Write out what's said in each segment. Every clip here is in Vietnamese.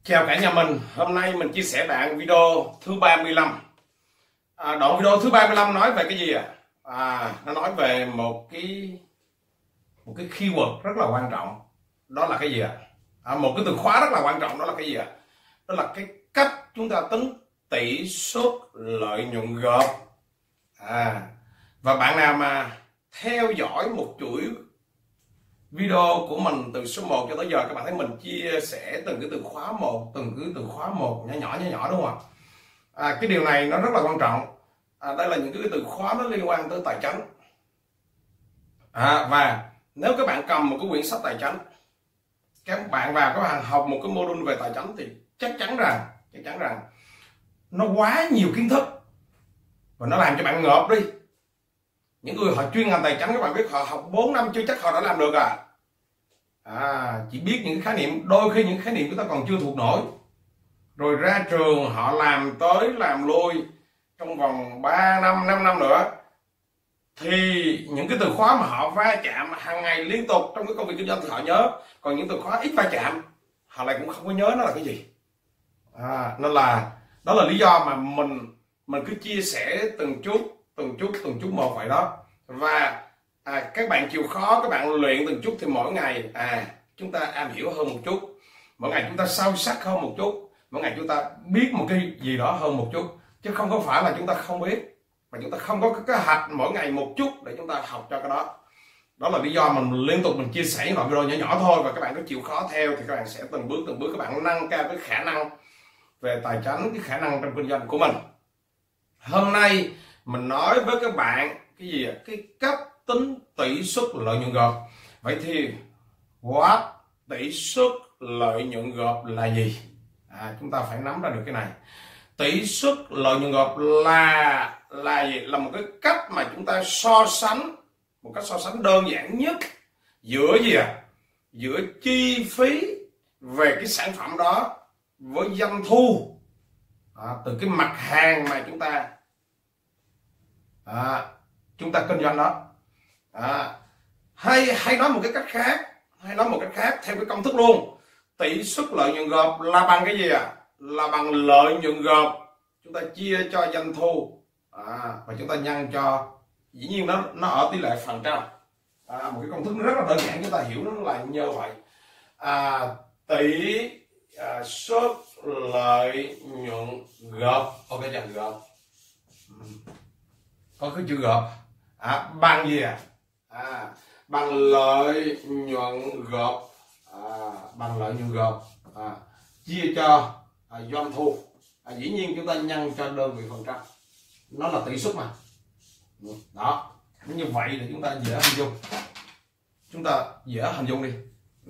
Chào cả nhà mình, hôm nay mình chia sẻ bạn video thứ 35. Đoạn video thứ 35 nói về cái gì ạ? Nó nói về một cái keyword rất là quan trọng. Đó là cái gì ạ? Một cái từ khóa rất là quan trọng, đó là cái gì ạ? Đó là cái cách chúng ta tính tỷ suất lợi nhuận gộp. Và bạn nào mà theo dõi một chuỗi video của mình từ số 1 cho tới giờ, các bạn thấy mình chia sẻ từng cái từ khóa một, nhỏ nhỏ đúng không ạ? Cái điều này nó rất là quan trọng. Đây là những cái từ khóa nó liên quan tới tài chính. Và nếu các bạn cầm một cái quyển sách tài chính, các bạn học một cái module về tài chính thì chắc chắn rằng nó quá nhiều kiến thức và nó làm cho bạn ngợp đi. Những người họ chuyên ngành tài chính, các bạn biết, họ học 4 năm chưa chắc họ đã làm được chỉ biết những khái niệm, đôi khi những khái niệm chúng ta còn chưa thuộc nổi, rồi ra trường họ làm tới làm lui trong vòng 3 năm 5 năm nữa, thì những cái từ khóa mà họ va chạm hàng ngày liên tục trong cái công việc kinh doanh thì họ nhớ, còn những từ khóa ít va chạm họ lại cũng không có nhớ nó là cái gì. Nên là đó là lý do mà mình cứ chia sẻ từng chút một vậy đó. Và các bạn chịu khó, các bạn luyện từng chút thì mỗi ngày chúng ta am hiểu hơn một chút, mỗi ngày chúng ta sâu sắc hơn một chút, mỗi ngày chúng ta biết một cái gì đó hơn một chút, chứ không có phải là chúng ta không biết mà chúng ta không có cái kế hoạch mỗi ngày một chút để chúng ta học cho cái đó. Đó là lý do mình liên tục chia sẻ những đoạn video nhỏ nhỏ thôi, và các bạn cứ chịu khó theo thì các bạn sẽ từng bước các bạn nâng cao cái khả năng về tài chính, cái khả năng trong kinh doanh của mình. Hôm nay mình nói với các bạn cái gì? Cái cách tính tỷ suất lợi nhuận gộp. Vậy thì tỷ suất lợi nhuận gộp là gì? Chúng ta phải nắm ra được cái này. Tỷ suất lợi nhuận gộp là gì? Là một cái cách mà chúng ta so sánh, một cách so sánh đơn giản nhất giữa gì giữa chi phí về cái sản phẩm đó với doanh thu từ cái mặt hàng mà chúng ta kinh doanh đó. Hay nói một cách khác theo cái công thức luôn, tỷ suất lợi nhuận gộp là bằng cái gì là bằng lợi nhuận gộp chúng ta chia cho doanh thu và chúng ta nhân cho, dĩ nhiên nó ở tỷ lệ phần trăm. Một cái công thức rất là đơn giản, chúng ta hiểu nó là như vậy. Tỷ suất lợi nhuận gộp, ok chưa? Gộp có cái chữ gộp bằng gì bằng lợi nhuận gộp, chia cho doanh thu. Dĩ nhiên chúng ta nhân cho đơn vị phần trăm, nó là tỷ suất mà. Đó, như vậy thì chúng ta dễ hình dung đi.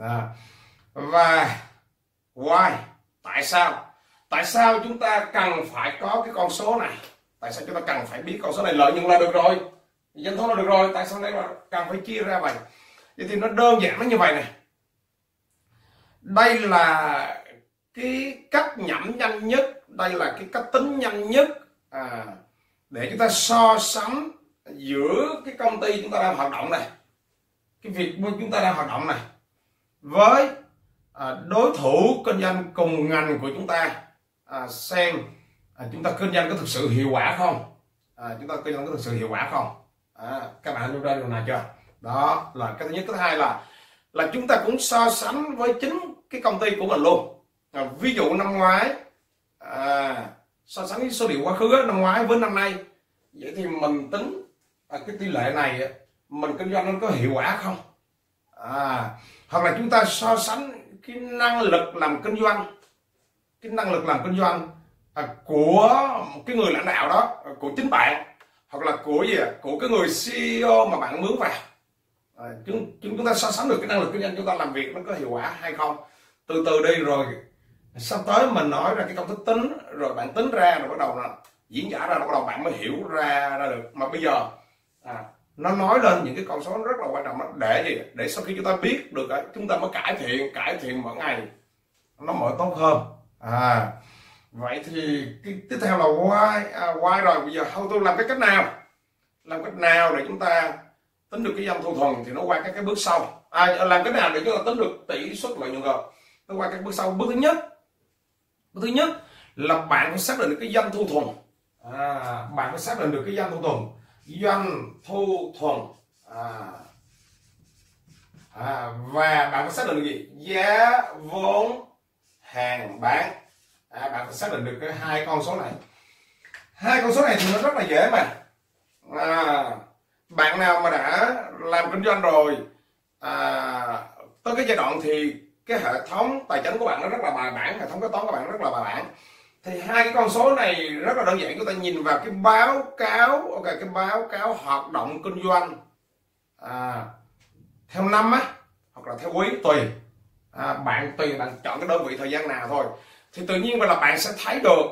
Và why, tại sao chúng ta cần phải có cái con số này? Tại sao chúng ta cần phải biết con số này? Lợi nhuận là được rồi, doanh thu là được rồi, tại sao đây mà cần phải chia ra vậy? Vậy thì nó đơn giản nó như vậy này. Đây là cái cách nhẩm nhanh nhất, đây là cái cách tính nhanh nhất để chúng ta so sánh giữa cái công ty chúng ta đang hoạt động này, cái việc chúng ta đang hoạt động này, với đối thủ kinh doanh cùng ngành của chúng ta, xem chúng ta kinh doanh có thực sự hiệu quả không, các bạn hiểu ra điều này chưa? Đó là cái thứ nhất. Cái thứ hai là chúng ta cũng so sánh với chính cái công ty của mình luôn. Ví dụ năm ngoái, so sánh với số liệu quá khứ năm ngoái với năm nay, vậy thì mình tính cái tỷ lệ này mình kinh doanh nó có hiệu quả không? Hoặc là chúng ta so sánh cái năng lực làm kinh doanh của một cái người lãnh đạo đó, của chính bạn, hoặc là của cái người CEO mà bạn mướn vào. Chúng ta so sánh được cái năng lực kinh doanh chúng ta làm việc nó có hiệu quả hay không. Từ từ đi, rồi sắp tới mình nói ra cái công thức tính, rồi bạn tính ra, rồi bắt đầu là diễn giải ra, bắt đầu bạn mới hiểu ra được. Mà bây giờ nó nói lên những cái con số rất là quan trọng đó, để sau khi chúng ta biết được chúng ta mới cải thiện mỗi ngày nó mới tốt hơn. Vậy thì cái tiếp theo là why rồi. Bây giờ how to làm cái cách nào để chúng ta tính được cái doanh thu thuần, thì nó qua các cái bước sau. Làm cái nào để chúng ta tính được tỷ suất lợi nhuận gộp, nó qua các bước sau. Bước thứ nhất Bước thứ nhất là bạn phải xác định được cái doanh thu thuần. Bạn phải xác định được cái doanh thu thuần. Doanh thu thuần. Và bạn phải xác định được gì? Giá vốn hàng bán. Bạn phải xác định được cái hai con số này. Hai con số này thì nó rất là dễ mà. Bạn nào mà đã làm kinh doanh rồi, tới cái giai đoạn thì cái hệ thống tài chính của bạn nó rất là bài bản, hệ thống kế toán của bạn rất là bài bản, thì hai cái con số này rất là đơn giản. Chúng ta nhìn vào cái báo cáo, cái báo cáo hoạt động kinh doanh theo năm á, hoặc là theo quý, tùy. Bạn chọn cái đơn vị thời gian nào thôi, thì tự nhiên là bạn sẽ thấy được,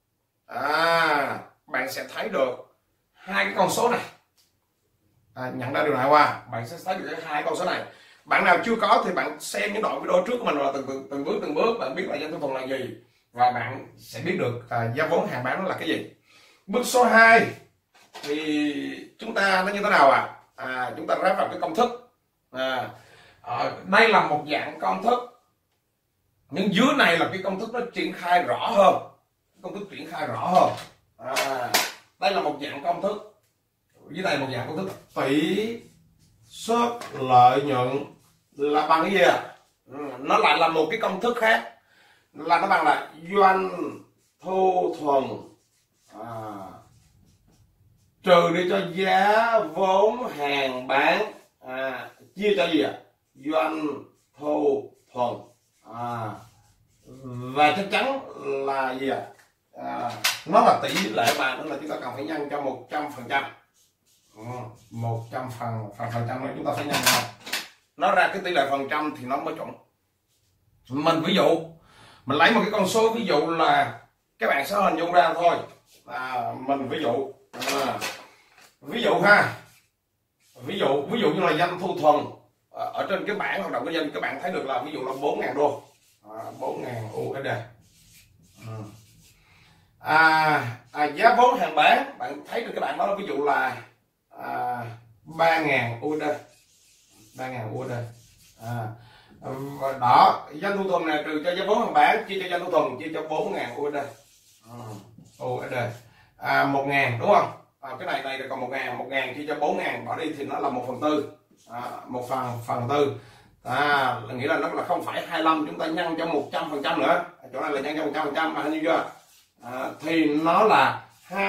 bạn sẽ thấy được hai cái con số này. Nhận ra điều này qua, bạn sẽ thấy được hai con số này. Bạn nào chưa có thì bạn xem những đoạn video trước của mình, là từng bước bạn biết là doanh thu thuần là gì, và bạn sẽ biết được giá vốn hàng bán nó là cái gì. Bước số 2 thì chúng ta nó như thế nào chúng ta ráp vào cái công thức. Đây là một dạng công thức, nhưng dưới này là cái công thức nó triển khai rõ hơn, đây là một dạng công thức, dưới đây một dạng công thức. Tỷ suất lợi nhuận là bằng cái gì nó lại là một cái công thức khác, là nó bằng là doanh thu thuần trừ đi cho giá vốn hàng bán, chia cho gì doanh thu thuần. Và chắc chắn là gì nó là tỷ lệ mà, nên là chúng ta cần phải nhân cho 100%. 100% nữa chúng ta phải nhân ra, nó ra cái tỷ lệ phần trăm thì nó mới chuẩn. Mình ví dụ, mình lấy một cái con số ví dụ là các bạn sẽ hình dung ra thôi. Mình ví dụ ví dụ như là doanh thu thuần ở trên cái bảng hoạt động kinh doanh, các bạn thấy được là ví dụ là 4.000 đô, 4.000 USD. Giá vốn hàng bán, bạn thấy được các bạn đó, ví dụ là 3.000 USD, 3.000 USD. Đó, doanh thu thuần này trừ cho giá vốn hàng bán, chia cho doanh thu thuần, chia cho 4.000 USD. USD 1.000 đúng không? Cái này là còn 1.000 chia cho 4.000 bỏ đi thì nó là 1/4, 1/4. Nghĩa là nó là 0,25, chúng ta nhân cho 100% nữa, chỗ này là nhân cho 100%, mà hình như chưa? Thì nó là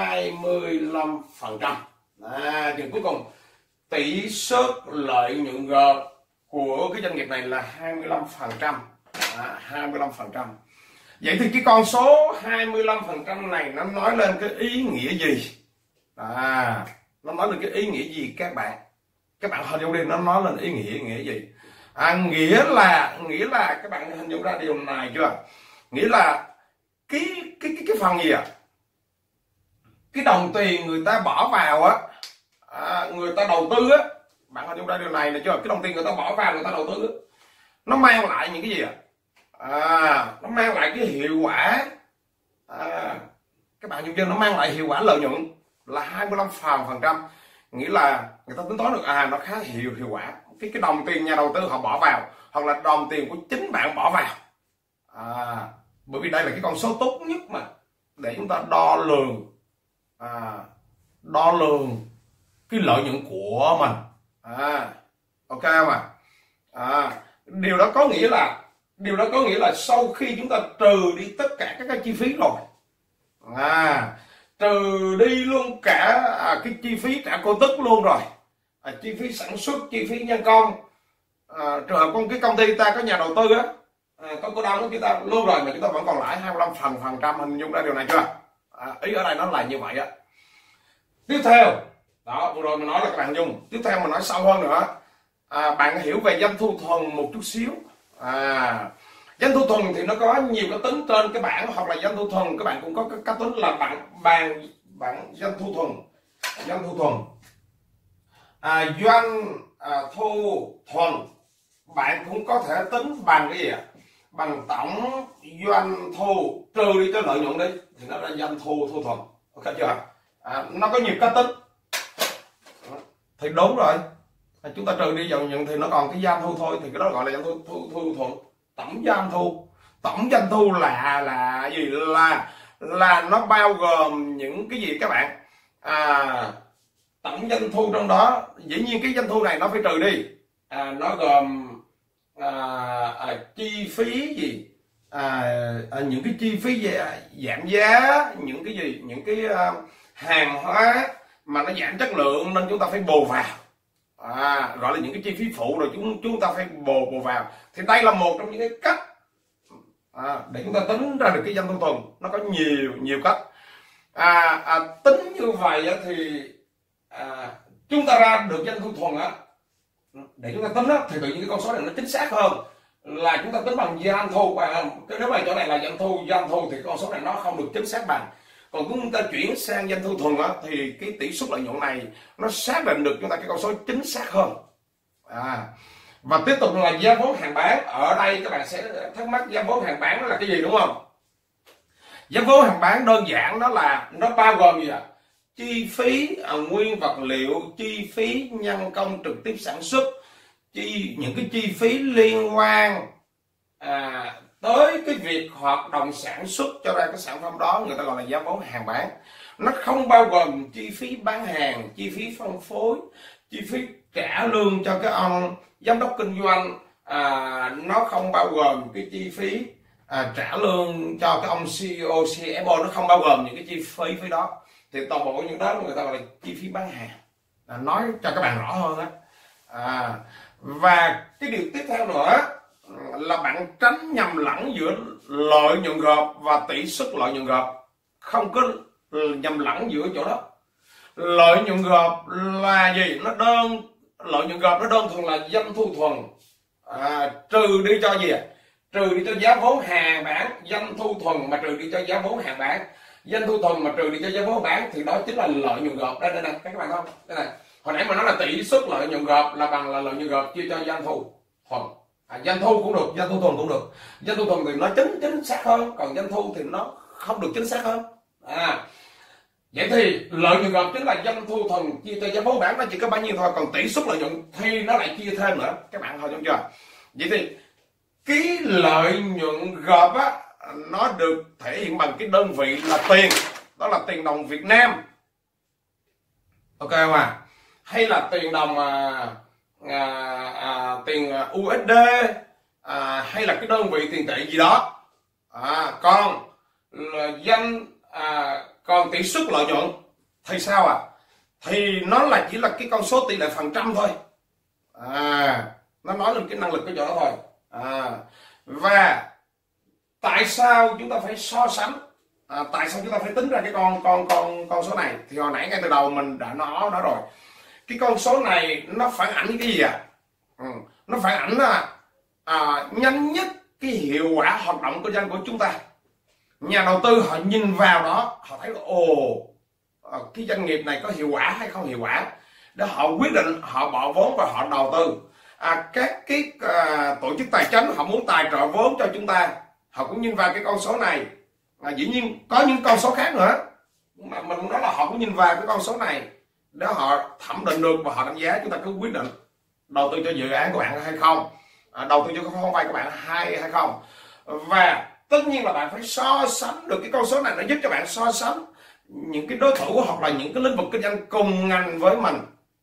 25%. Chừng cuối cùng tỷ suất lợi nhuận G của cái doanh nghiệp này là 25%. 25%. Vậy thì cái con số 25% này nó nói lên cái ý nghĩa gì? Nó nói lên cái ý nghĩa gì các bạn? Các bạn hình dung đi, nó nói lên ý nghĩa gì? Nghĩa là các bạn hình dung ra điều này chưa? Nghĩa là cái phần gì cái đồng tiền người ta bỏ vào người ta đầu tư bạn hình dung ra điều này chưa? Cái đồng tiền người ta bỏ vào, người ta đầu tư nó mang lại những cái gì nó mang lại cái hiệu quả. Các bạn nhìn chưa, nó mang lại hiệu quả lợi nhuận là 25%. Nghĩa là người ta tính toán được nó khá hiệu quả. Cái đồng tiền nhà đầu tư họ bỏ vào, hoặc là đồng tiền của chính bạn bỏ vào. Bởi vì đây là cái con số tốt nhất mà để chúng ta đo lường cái lợi nhuận của mình. Ok không điều đó có nghĩa là sau khi chúng ta trừ đi tất cả các cái chi phí rồi, trừ đi luôn cả cái chi phí trả cổ tức luôn rồi, chi phí sản xuất, chi phí nhân công, trường hợp cái công ty ta có nhà đầu tư có cổ đông của chúng ta luôn rồi, mà chúng ta vẫn còn lãi 25%. Hình dung ra điều này chưa? Ý ở đây nó là như vậy Tiếp theo đó, vừa rồi mình nói là các bạn dùng. Tiếp theo mình nói sâu hơn nữa. Bạn hiểu về doanh thu thuần một chút xíu. Doanh thu thuần thì nó có nhiều cái tính trên cái bảng, hoặc là doanh thu thuần các bạn cũng có cái tính là bảng doanh thu thuần. Doanh thu thuần bạn cũng có thể tính bằng cái gì bằng tổng doanh thu trừ đi cái lợi nhuận đi, thì nó là doanh thu thuần. Ok chưa? Nó có nhiều cách tính thì đúng rồi, chúng ta trừ đi lợi nhuận thì nó còn cái doanh thu thôi, thì cái đó gọi là doanh thu thuần. Tổng tổng doanh thu là gì, là nó bao gồm những cái gì các bạn? Tổng doanh thu trong đó dĩ nhiên cái doanh thu này nó phải trừ đi, nó gồm chi phí gì, những cái chi phí giảm giá, những cái gì, những cái hàng hóa mà nó giảm chất lượng nên chúng ta phải bù vào, gọi là những cái chi phí phụ rồi chúng ta phải bù vào. Thì đây là một trong những cái cách để chúng ta tính ra được cái doanh thu thuần. Nó có nhiều cách. Tính như vậy thì chúng ta ra được doanh thu thuần để chúng ta tính thì tự nhiên cái con số này nó chính xác hơn là chúng ta tính bằng doanh thu. Nếu mà chỗ này là doanh thu thì con số này nó không được chính xác bằng. Còn chúng ta chuyển sang doanh thu thuần thì cái tỷ suất lợi nhuận này nó xác định được chúng ta cái con số chính xác hơn. Và tiếp tục là giá vốn hàng bán. Ở đây các bạn sẽ thắc mắc giá vốn hàng bán nó là cái gì, đúng không? Giá vốn hàng bán đơn giản đó là nó bao gồm gì ạ? Chi phí nguyên vật liệu, chi phí nhân công trực tiếp sản xuất, những cái chi phí liên quan tới cái việc hoạt động sản xuất cho ra cái sản phẩm đó, người ta gọi là giá vốn hàng bán. Nó không bao gồm chi phí bán hàng, chi phí phân phối, chi phí trả lương cho cái ông giám đốc kinh doanh, nó không bao gồm cái chi phí trả lương cho cái ông CEO, CFO, nó không bao gồm những cái chi phí đó. Thì toàn bộ những đó người ta gọi là chi phí bán hàng. Nói cho các bạn rõ hơn và cái điều tiếp theo nữa là bạn tránh nhầm lẫn giữa lợi nhuận gộp và tỷ suất lợi nhuận gộp. Không có nhầm lẫn giữa chỗ đó. Lợi nhuận gộp là gì? Lợi nhuận gộp nó đơn thuần là doanh thu thuần, trừ đi cho gì? Trừ đi cho giá vốn hàng bán. Doanh thu thuần mà trừ đi cho giá vốn hàng bán, doanh thu thuần mà trừ đi cho giá vốn bán thì đó chính là lợi nhuận gộp. Đây này các bạn không? Đây này, hồi nãy mà nói là tỷ suất lợi nhuận gộp là bằng là lợi nhuận gộp chia cho doanh thu thuần. Doanh thu cũng được, doanh thu thuần cũng được. Doanh thu thuần thì nó chính xác hơn, còn doanh thu thì nó không được chính xác hơn. Vậy thì lợi nhuận gộp chính là doanh thu thuần chia cho giá vốn bán, nó chỉ có bao nhiêu thôi. Còn tỷ suất lợi nhuận thì nó lại chia thêm nữa. Các bạn hỏi đúng chưa? Vậy thì cái lợi nhuận gộp nó được thể hiện bằng cái đơn vị là tiền, đó là tiền đồng Việt Nam, ok không hay là tiền đồng tiền USD, hay là cái đơn vị tiền tệ gì đó. Còn tỷ suất lợi nhuận thì sao thì nó chỉ là cái con số tỷ lệ phần trăm thôi. Nó nói lên cái năng lực của chỗ đó thôi. Và tại sao chúng ta phải so sánh, tại sao chúng ta phải tính ra cái con số này? Thì hồi nãy ngay từ đầu mình đã nói đó rồi. Cái con số này nó phản ảnh cái gì nó phản ảnh nhanh nhất cái hiệu quả hoạt động kinh doanh của chúng ta. Nhà đầu tư họ nhìn vào đó, họ thấy là cái doanh nghiệp này có hiệu quả hay không hiệu quả, để họ quyết định họ bỏ vốn và họ đầu tư. Các cái tổ chức tài chính họ muốn tài trợ vốn cho chúng ta, họ cũng nhìn vào cái con số này. Dĩ nhiên có những con số khác nữa mà mình nói là họ cũng nhìn vào cái con số này để họ thẩm định được và họ đánh giá. Chúng ta cứ quyết định đầu tư cho dự án của bạn hay không, đầu tư cho khoản vay của bạn hay không. Và tất nhiên là bạn phải so sánh được cái con số này, nó giúp cho bạn so sánh những cái đối thủ hoặc là những cái lĩnh vực kinh doanh cùng ngành với mình,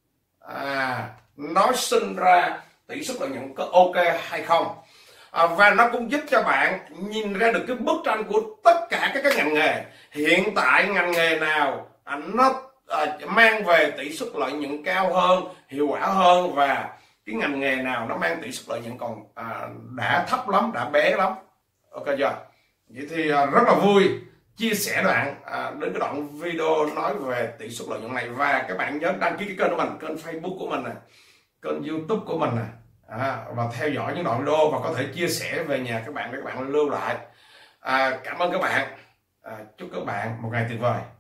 nó sinh ra tỷ suất lợi nhuận có ok hay không. Và nó cũng giúp cho bạn nhìn ra được cái bức tranh của tất cả các ngành nghề. Hiện tại ngành nghề nào nó mang về tỷ suất lợi nhuận cao hơn, hiệu quả hơn, và cái ngành nghề nào nó mang tỷ suất lợi nhuận còn đã thấp lắm, đã bé lắm. Ok chưa? Vậy thì rất là vui chia sẻ đến cái đoạn video nói về tỷ suất lợi nhuận này. Và các bạn nhớ đăng ký cái kênh của mình, kênh Facebook của mình kênh YouTube của mình và theo dõi những đoạn video và có thể chia sẻ về nhà các bạn để các bạn lưu lại. Cảm ơn các bạn. Chúc các bạn một ngày tuyệt vời.